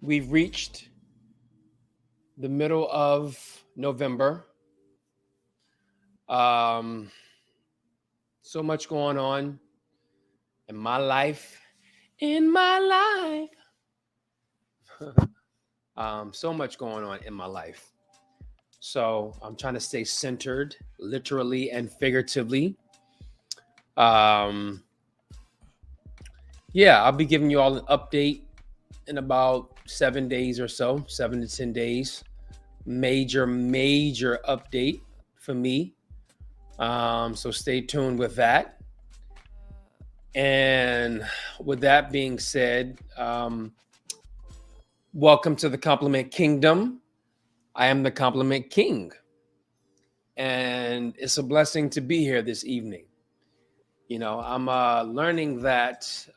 we've reached the middle of November. Um, so much going on in my life. In my life. So much going on in my life. So I'm trying to stay centered, literally and figuratively. Um, yeah, I'll be giving you all an update in about 7 days or so, 7 to 10 days. Major update for me. So stay tuned with that. And with that being said, welcome to the Compliment Kingdom. I am the Compliment King. And it's a blessing to be here this evening. You know, I'm learning that